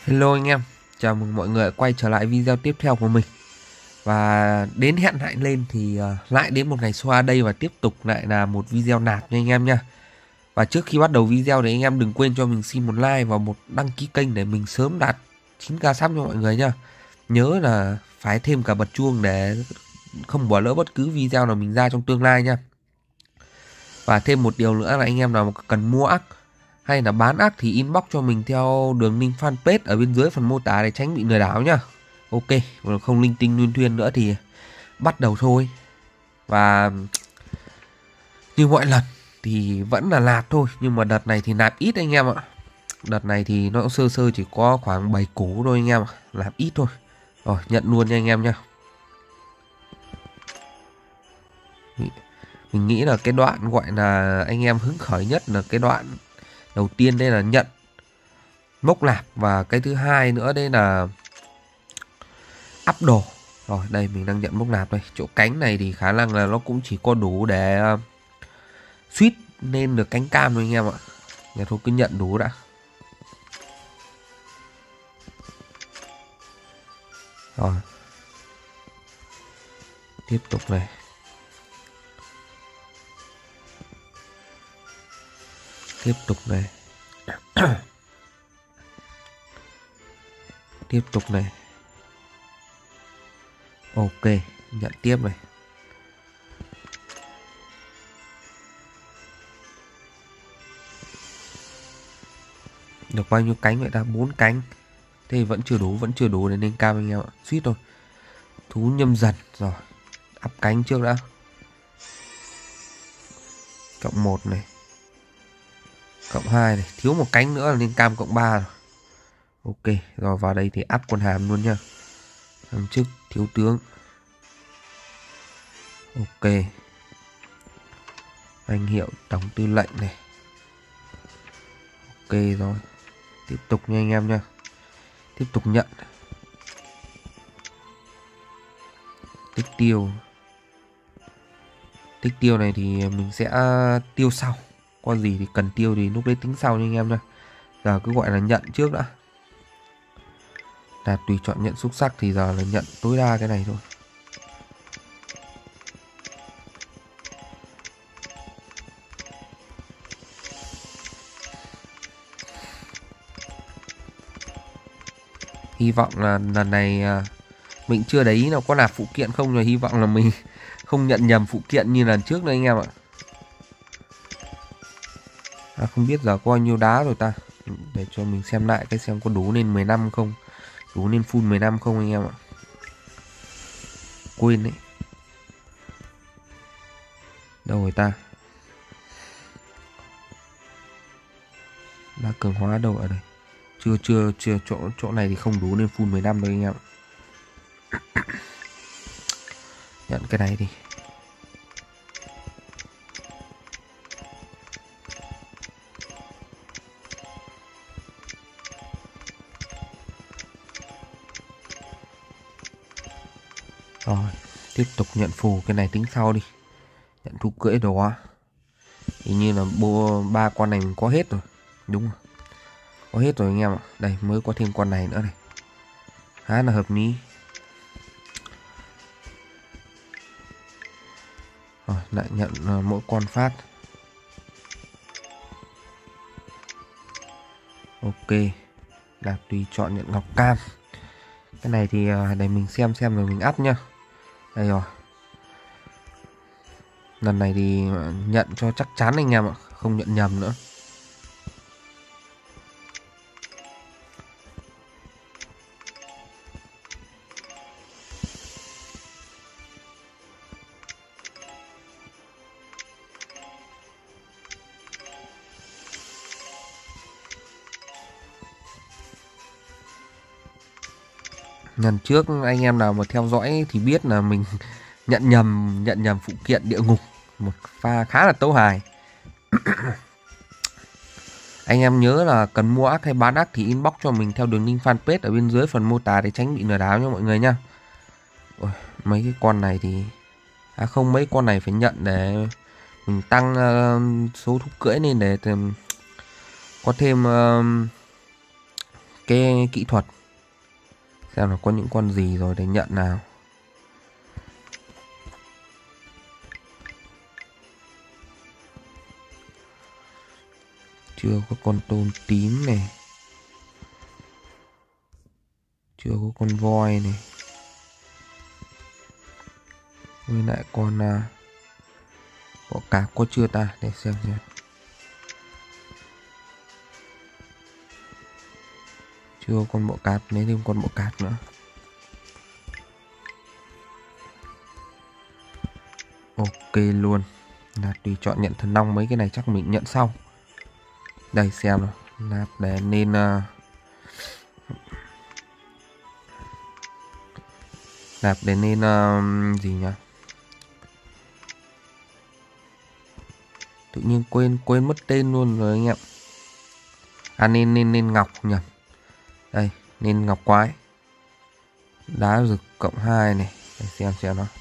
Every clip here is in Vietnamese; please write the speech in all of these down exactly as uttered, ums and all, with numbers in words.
Hello anh em, chào mừng mọi người đã quay trở lại video tiếp theo của mình. Và đến hẹn lại lên thì uh, lại đến một ngày xoa đây và tiếp tục lại là một video nạp nha anh em nha. Và trước khi bắt đầu video thì anh em đừng quên cho mình xin một like và một đăng ký kênh để mình sớm đạt chín k sub cho mọi người nha. Nhớ là phải thêm cả bật chuông để không bỏ lỡ bất cứ video nào mình ra trong tương lai nha. Và thêm một điều nữa là anh em nào cần mua ác hay là bán ác thì inbox cho mình theo đường link fanpage ở bên dưới phần mô tả để tránh bị lừa đảo nhá. Ok, không linh tinh luyên thuyên nữa thì bắt đầu thôi. Và như mọi lần thì vẫn là nạp thôi, nhưng mà đợt này thì nạp ít anh em ạ. Đợt này thì nó sơ sơ chỉ có khoảng bảy củ thôi anh em ạ, nạp ít thôi. Rồi, nhận luôn nha anh em nha. Mình nghĩ là cái đoạn gọi là anh em hứng khởi nhất là cái đoạn đầu tiên đây là nhận mốc nạp, và cái thứ hai nữa đây là up đồ. Rồi đây mình đang nhận mốc nạp đây. Chỗ cánh này thì khả năng là nó cũng chỉ có đủ để uh, suýt nên được cánh cam thôi anh em ạ. Để thôi cứ nhận đủ đã. Rồi tiếp tục này. Tiếp tục này. Tiếp tục này. Ok, nhận tiếp này. Được bao nhiêu cánh vậy ta? Bốn cánh. Thế vẫn chưa đủ, vẫn chưa đủ để lên cam anh em ạ. Suýt thôi. Thú nhâm dần. Rồi, ắp cánh trước đã. Cộng một này. Cộng hai này, thiếu một cánh nữa là lên cam cộng ba rồi. Ok, rồi vào đây thì áp con hàm luôn nha. Thằng chức thiếu tướng. Ok. Danh hiệu tổng tư lệnh này. Ok rồi. Tiếp tục nha anh em nha. Tiếp tục nhận. Tích tiêu. Tích tiêu này thì mình sẽ tiêu sau. Có gì thì cần tiêu thì lúc đấy tính sau nha anh em nha. Giờ cứ gọi là nhận trước đã. Là tùy chọn nhận xúc sắc thì giờ là nhận tối đa cái này thôi. Hy vọng là lần này mình chưa để ý nào có nạp phụ kiện không, rồi hy vọng là mình không nhận nhầm phụ kiện như lần trước nữa anh em ạ. À, không biết giờ có bao nhiêu đá rồi ta. Để cho mình xem lại cái xem có đủ lên mười lăm không. Đủ lên full mười lăm không anh em ạ. Quên đấy. Đâu rồi ta? Đá cường hóa đâu ở đây? Chưa chưa chưa chỗ chỗ này thì không đủ lên full mười lăm đâu anh em. Nhận cái này đi. Rồi, tiếp tục nhận phù, cái này tính sau đi. Nhận thú cưỡi đồ á. Hình như là bộ ba con này mình có hết rồi. Đúng rồi. Có hết rồi anh em ạ. Đây mới có thêm con này nữa này. Khá là hợp lý. Rồi lại nhận uh, mỗi con phát. Ok. Là tùy chọn nhận ngọc cam. Cái này thì uh, để mình xem xem rồi mình up nhá. Đây rồi. Lần này thì nhận cho chắc chắn anh em ạ. Không nhận nhầm nữa. Lần trước anh em nào mà theo dõi thì biết là mình nhận nhầm nhận nhầm phụ kiện địa ngục, một pha khá là tấu hài. Anh em nhớ là cần mua ác hay bán ác thì inbox cho mình theo đường link fanpage ở bên dưới phần mô tả để tránh bị lừa đảo nha mọi người nha. Ôi, mấy cái con này thì à không, mấy con này phải nhận để mình tăng uh, số thú cưỡi lên để um, có thêm uh, cái kỹ thuật xem là có những con gì rồi để nhận nào. Chưa có con tôm tím này, chưa có con voi này, với lại con à, bọ cạp có chưa ta, để xem xem. Chưa con bọ cạp, lấy thêm con bọ cạp nữa. Ok luôn. Là tùy chọn nhận thần long, mấy cái này chắc mình nhận sau. Đây xem nào, nạp để nên uh, nạp để nên uh, gì nhỉ? Tự nhiên quên quên mất tên luôn rồi anh em. À nên nên nên ngọc nhỉ. Đây, nên ngọc quái. Đá rực cộng hai này, để xem xem nó.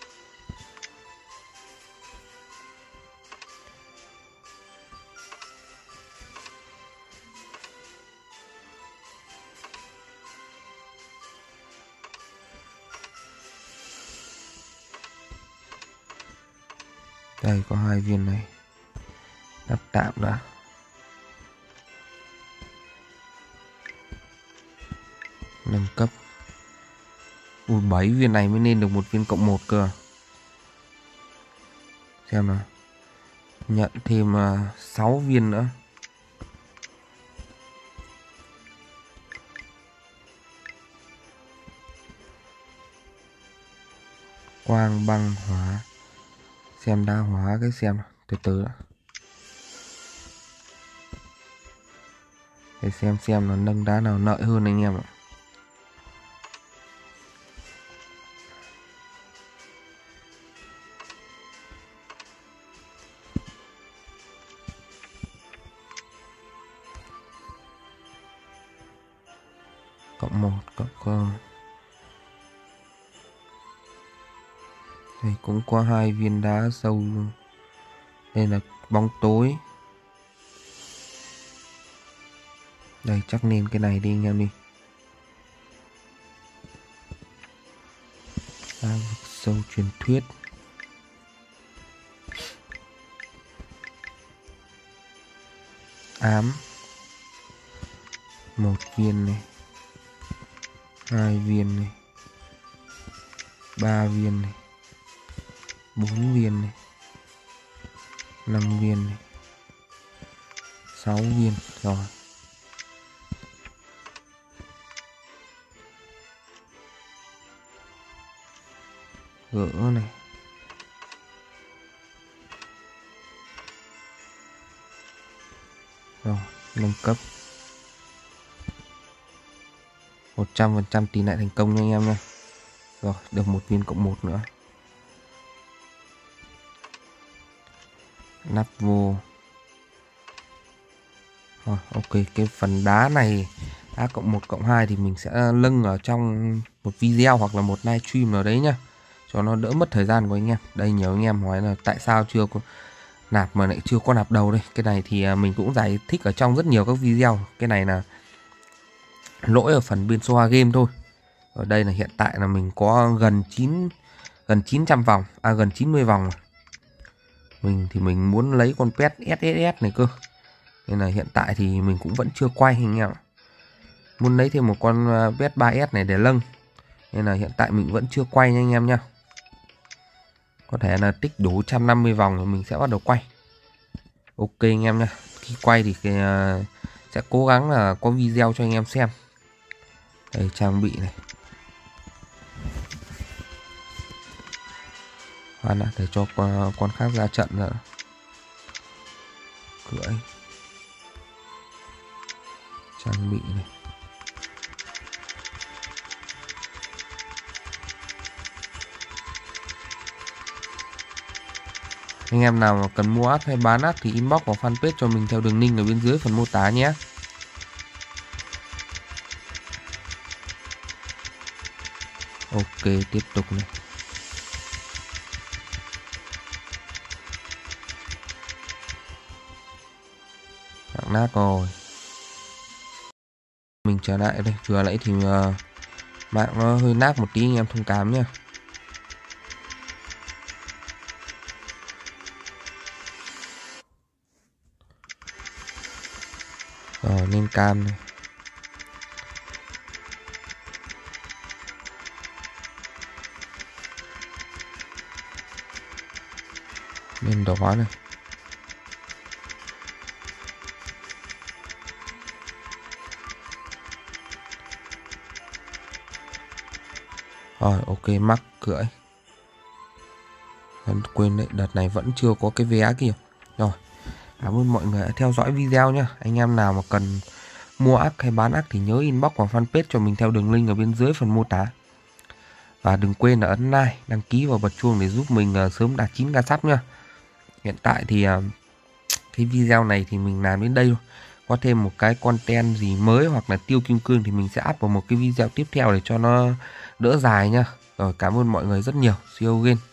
Đây có hai viên này. Đắp tạm đã. Nâng cấp. Ui, bảy viên này mới nên được một viên cộng một cơ. Xem nào. Nhận thêm uh, sáu viên nữa. Quang băng hóa. Xem đa hóa cái xem nào. Từ từ đã. Để xem xem nó nâng đá nào lợi hơn anh em ạ. Cộng một cộng con. Đây cũng có hai viên đá sâu luôn. Đây là bóng tối. Đây chắc nên cái này đi anh em đi. Đá vực sâu truyền thuyết. Ám. Một viên này. Hai viên này. Ba viên này. Bốn viên này. Năm viên này. Sáu viên. Rồi. Gỡ này. Rồi, nâng cấp. một trăm phần trăm tỷ lệ thành công nha anh em nha. Rồi, được một viên cộng một nữa. Nắp vô. Rồi, ok, cái phần đá này, đá cộng một cộng hai thì mình sẽ lưng ở trong một video hoặc là một live stream nào đấy nhá, cho nó đỡ mất thời gian của anh em. Đây nhiều anh em hỏi là tại sao chưa có nạp mà lại chưa có nạp đầu đây. Cái này thì mình cũng giải thích ở trong rất nhiều các video. Cái này là lỗi ở phần bên Soa Game thôi. Ở đây là hiện tại là mình có gần chín gần chín trăm vòng, à gần chín mươi vòng. Mình thì mình muốn lấy con pet ét ét ét này cơ. Nên là hiện tại thì mình cũng vẫn chưa quay anh em. Muốn lấy thêm một con pet ba S này để lâng. Nên là hiện tại mình vẫn chưa quay nha anh em nha. Có thể là tích đủ một trăm năm mươi vòng rồi mình sẽ bắt đầu quay. Ok anh em nha. Khi quay thì cái, uh, sẽ cố gắng là có video cho anh em xem. Đây trang bị này. Khoan đã, để cho con, con khác ra trận nữa. Cưỡi. Trang bị này. Anh em nào mà cần mua ác hay bán ác thì inbox vào fanpage cho mình theo đường link ở bên dưới phần mô tả nhé. Ok, tiếp tục này. Nặng nát rồi. mình trở lại đây. Vừa nãy thì uh, mạng nó hơi nát một tí, anh em thông cảm nhá. Rồi lên cam này. Lên đỏ này. Rồi ok, mắc cưỡi. Vẫn quên đấy, đợt này vẫn chưa có cái vé kìa. Rồi, cảm ơn mọi người đã theo dõi video nhá. Anh em nào mà cần mua ắc hay bán ắc thì nhớ inbox vào fanpage cho mình theo đường link ở bên dưới phần mô tả. Và đừng quên là ấn like, đăng ký và bật chuông để giúp mình uh, sớm đạt chín k sub nhá. Hiện tại thì uh, cái video này thì mình làm đến đây thôi. Có thêm một cái content gì mới hoặc là tiêu kim cương thì mình sẽ up vào một cái video tiếp theo để cho nó đỡ dài nhá. Rồi cảm ơn mọi người rất nhiều. See you again.